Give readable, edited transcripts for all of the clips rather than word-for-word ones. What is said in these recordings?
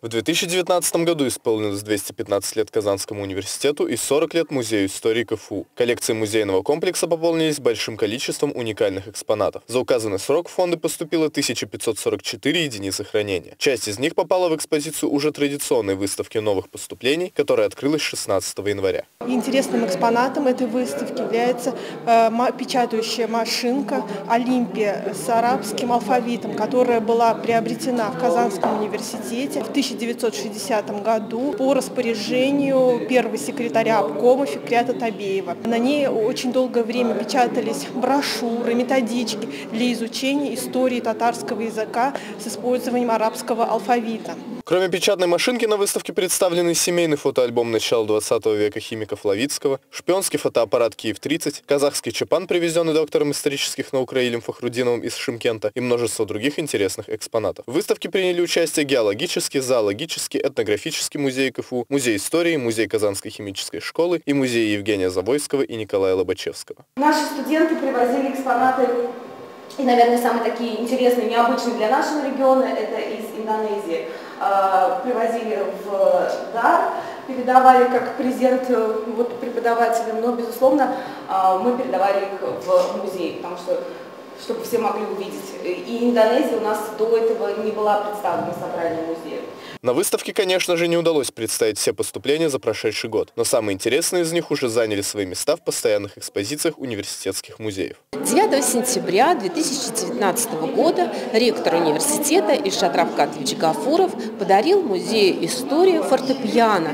В 2019 году исполнилось 215 лет Казанскому университету и 40 лет Музею истории КФУ. Коллекции музейного комплекса пополнились большим количеством уникальных экспонатов. За указанный срок в фонды поступило 1544 единицы хранения. Часть из них попала в экспозицию уже традиционной выставки новых поступлений, которая открылась 16 января. Интересным экспонатом этой выставки является печатающая машинка «Олимпия» с арабским алфавитом, которая была приобретена в Казанском университете в 1960 году по распоряжению первого секретаря обкома Фикрята Табеева. На ней очень долгое время печатались брошюры, методички для изучения истории татарского языка с использованием арабского алфавита. Кроме печатной машинки на выставке представлены семейный фотоальбом начала 20 века химика Флавицкого, шпионский фотоаппарат Киев-30, казахский чапан, привезенный доктором исторических наук Раилем Фахрудиновым из Шымкента, и множество других интересных экспонатов. В выставке приняли участие геологический, зоологический, этнографический музей КФУ, музей истории, музей Казанской химической школы и музей Евгения Завойского и Николая Лобачевского. Наши студенты привозили экспонаты, и, наверное, самые такие интересные, необычные для нашего региона, это из Индонезии. Привозили в дар, передавали как презент преподавателям, но, безусловно, мы передавали их в музей, потому что, чтобы все могли увидеть. И Индонезия у нас до этого не была представлена в Центральном музее. На выставке, конечно же, не удалось представить все поступления за прошедший год, но самые интересные из них уже заняли свои места в постоянных экспозициях университетских музеев. 9 сентября 2019 года ректор университета Ильшат Равкатович Гафуров подарил Музею истории фортепиано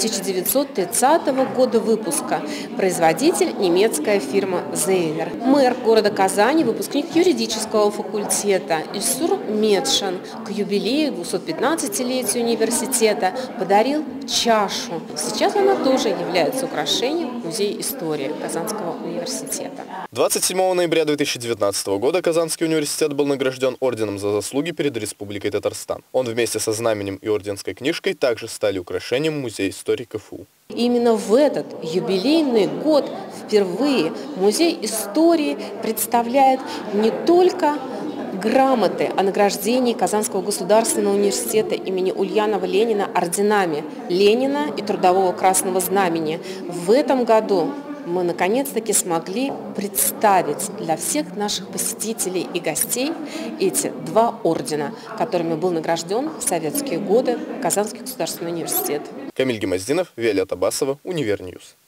1930 года выпуска, производитель немецкая фирма Зейнер. Мэр города Казани, выпускник юридического факультета Ильсур Медшин к юбилею 215-летию университета подарил чашу. Сейчас она тоже является украшением Музея истории Казанского университета. 27 ноября 2019 года Казанский университет был награжден орденом за заслуги перед Республикой Татарстан. Он вместе со знаменем и орденской книжкой также стали украшением Музея истории КФУ. Именно в этот юбилейный год впервые Музей истории представляет не только грамоты о награждении Казанского государственного университета имени Ульянова Ленина орденами Ленина и Трудового Красного Знамени. В этом году мы наконец-таки смогли представить для всех наших посетителей и гостей эти два ордена, которыми был награжден в советские годы Казанский государственный университет. Камиль Гемоздинов, Виолетта Басова, Универньюз.